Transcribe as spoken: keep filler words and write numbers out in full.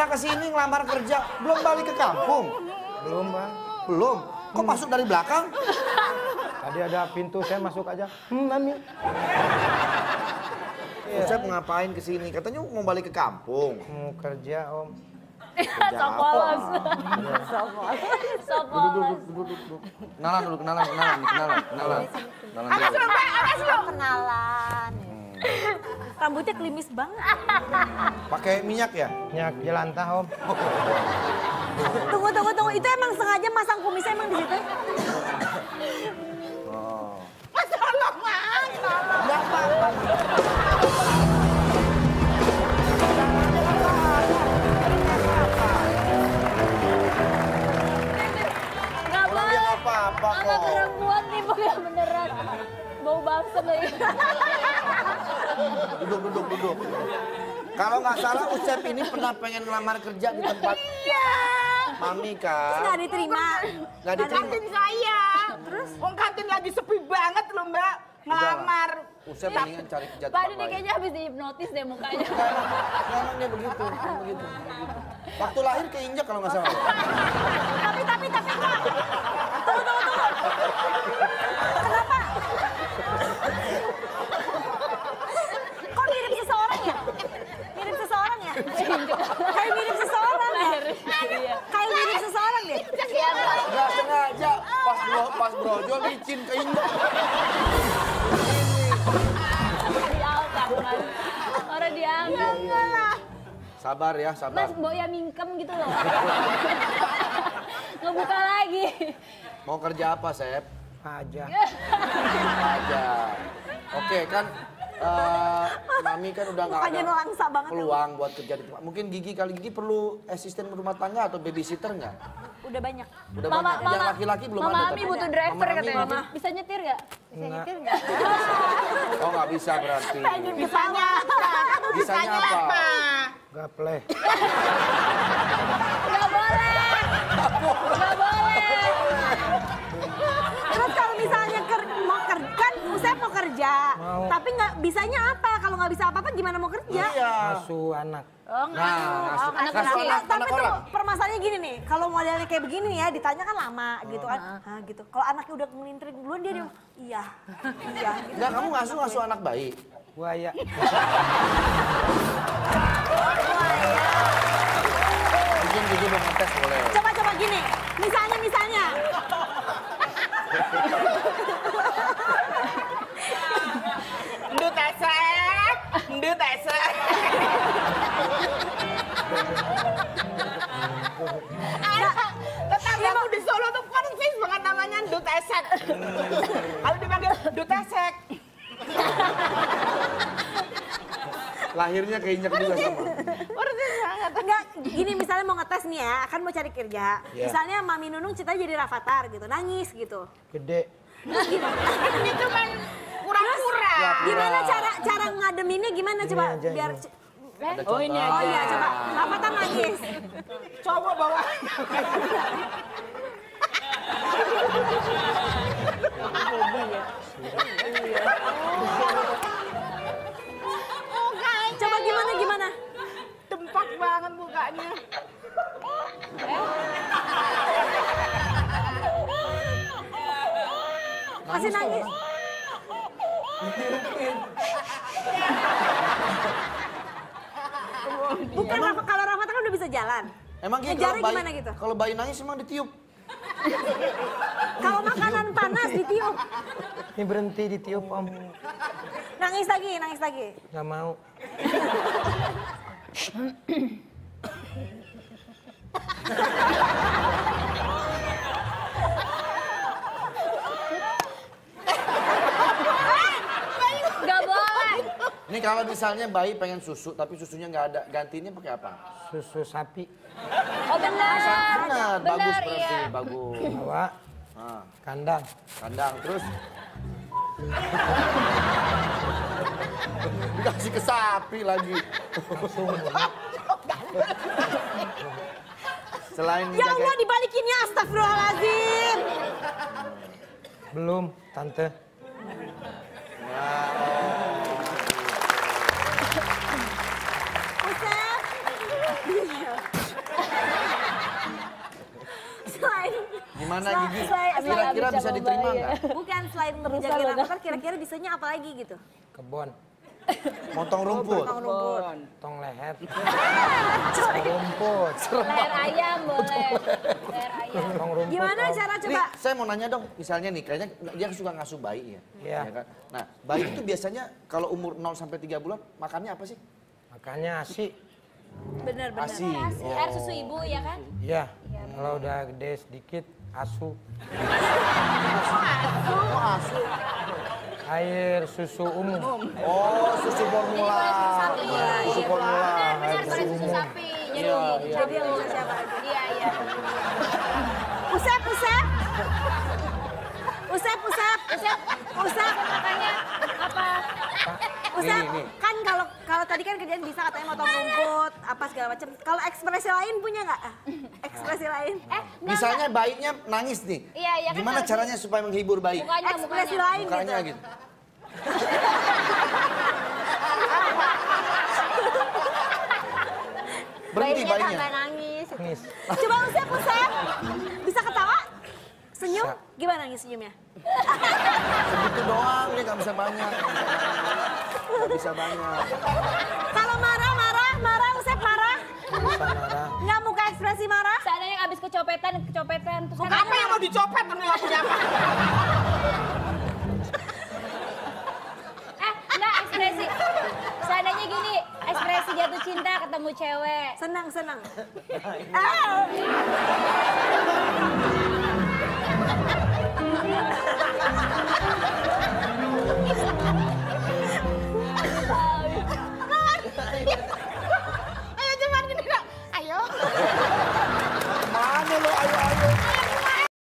kesini ngelamar kerja, belum balik ke kampung? Belum, Bang. Belum? Kok masuk dari belakang? Tadi ada pintu, saya masuk aja. Hmm, Mami. Usep ngapain kesini? Katanya mau balik ke kampung. Mau kerja, Om. Sopolos. Sopolos. Duduk, duduk, duduk, duduk. Kenalan dulu, kenalan, kenalan, kenalan, kenalan. Kenalan Atas dulu. dong, Mbak, atas dong. Kenalan. Rambutnya klimis banget. Pakai minyak ya? Minyak jelantah, Om. Tunggu, tunggu, tunggu. Itu emang sengaja masang kumisnya emang di situ? Oh. Mas, tolong, Mas. Tolong. Ya, Pak. Nggak Orang dia boleh. nggak apa-apa Anak kok. perempuan nih bukan beneran. Bau bangsa lagi. Duduk, duduk, duduk. Kalau nggak salah Usep ini pernah pengen ngelamar kerja di tempat Iya. Mami Nggak kan? diterima. Nggak diterima. Kantin saya. Terus? Wong kantin lagi sepi banget loh Mbak. Ngelamar. Usep mendingan cari kerja Pak tempat ini lain. kayaknya habis dihipnotis deh mukanya. Memang dia begitu, memang begitu, begitu. Waktu lahir keinjak kalau nggak salah. Tapi, tapi, tapi, kok. Tunggu, tunggu, tunggu. Kenapa? Kok mirip seseorang ya? Mirip seseorang ya? Kayak mirip seseorang ya? Iya. Kayak mirip seseorang deh. Nggak sengaja, pas bro, pas brojol licin keinjak. Diangkat, Mas. Orang diangkat. Sabar ya, Mas, sabar. Boya mingkem gitu loh. Ngebuka lagi. Mau kerja apa, Sep? Aja. Aja. Oke kan, eh, Mami kan udah nggak Mukanya ada nelangsa banget. peluang buat kerja di tempat. Mungkin Gigi kali Gigi perlu asisten rumah tangga atau babysitter nggak? Udah banyak. Udah Mama, banyak. Yang mama, laki-laki belum Mama ada. Ami tapi. butuh driver Mama Ami katanya. butuh- Bisa nyetir nggak? Bisa Nggak. nyetir nggak? Oh nggak bisa berarti. Bisanya apa? Bisanya apa? Gaple. Nggak boleh. Nggak boleh. Terus kalau misalnya ker mau kerja, kan Usep mau kerja. Mau. Tapi nggak bisanya apa? Kalau nggak bisa apa-apa gimana mau kerja? Iya. Asuh anak. Oh, Nah, ngasuh- anak ngasuh kecil. anak, Tapi anak tuh orang. permasalahannya gini nih, kalau modelnya kayak begini nih ya, ditanya kan lama gitu kan. Nah gitu. Kalau anaknya udah ngelintrik duluan dia, dia iya, iya. Gitu. Enggak, kamu ngasuh ngasuh anak bayi. Buaya. Mungkin Gigi mau ngetes boleh. Coba-coba gini, misalnya, misalnya. Ndut esek. Ndut esek. Tetanggaku di Solo tuh persis banget namanya Ndut esek. Kalau dipanggil Ndut esek. Lahirnya keinjak juga sama. Persis banget. Enggak, gini misalnya mau ngetes nih ya, kan mau cari kerja. Iya. Misalnya Mami Nunung cita jadi Rafathar gitu, nangis gitu. Gede. Ini cuma pura-pura. Gimana cara cara ngademinnya gimana coba aja, biar ini. Ada Oh, ini contoh. Oh aja. iya coba Rafathar nangis. Cowok bawa. Coba gimana gimana? Dempak banget mukanya. Masih nangis. Bukan Rafa, kalau Rafathar kan udah bisa jalan. Emang Gigi Ngejarnya kalau bayi, gimana gitu? kalau bayi nangis emang ditiup? Kalau makanan panas ditiup. Ini berhenti ditiup, Om. Nangis lagi, nangis lagi. Nggak mau. Nggak boleh. Ini kalau misalnya bayi pengen susu tapi susunya nggak ada, gantinya pakai apa? Susu sapi. Oh benar. Benar, bagus Benar, berarti, iya. bagus. Bawa. Nah, Kandang. kandang terus. Dikasih ke sapi lagi. Selain Ya menjaga- Allah dibalikinnya, astagfirullahaladzim. Belum, Tante. Usep. Gimana Sel- Gigi? selain- Kira-kira selain- bisa diterima nggak? Bukan selain Berusaha menjaga loh, rambut, kira-kira bisanya apa lagi gitu? Kebon, Motong rumput. Potong rumput. tong leher, rumput, Leher ayam boleh. Leher ayam. tong rumput. Gimana Om. cara Nih, coba? saya mau nanya dong, misalnya nih, kayaknya dia suka ngasuh bayi ya. Iya. Ya kan? Nah, bayi itu biasanya kalau umur nol sampai tiga bulan, makannya apa sih? Makanya asi, Bener, bener. Asi. Asi, air susu ibu ya kan? iya. Kalau udah gede sedikit, asu. Oh, asu. Air susu umum. Oh, susu formula. Susu sapi. Susu formula. Benar, benar, Air benar, susu susu umum. sapi. Jadi Iya, gitu. iya. Jadi yang bisa siapa aja? Iya, iya. Usep, usep. Usep, usep. Usep, Usep. makanya apa? Usep. Nih, nih. Kan kalau kalau tadi kan kerjaan bisa katanya motong rumput, apa segala macam. Kalau ekspresi lain punya nggak? Ah, Ekspresi lain? Eh, enggak, Misalnya bayinya nangis nih. Iya, iya, kan Gimana harus- caranya supaya menghibur bayi? mukanya, Ekspresi mukanya. lain Mukanya gitu. gitu. Berhenti Bayinya bayinya. tambah nangis. Nangis. Coba usep, usep. Bisa ketawa? Senyum? Bisa. Gimana nih senyumnya? Segitu doang, dia nggak bisa banyak. Nggak bisa banyak. Kalau marah, marah, marah, usep marah. Bisa marah. Nggak muka ekspresi marah? Seandainya abis kecopetan, kecopetan. Terus kan Apa yang mau dicopet ini nggak punya apa? Eh, enggak ekspresi. Seandainya gini, ekspresi jatuh cinta ketemu cewek. Senang, senang. Ah.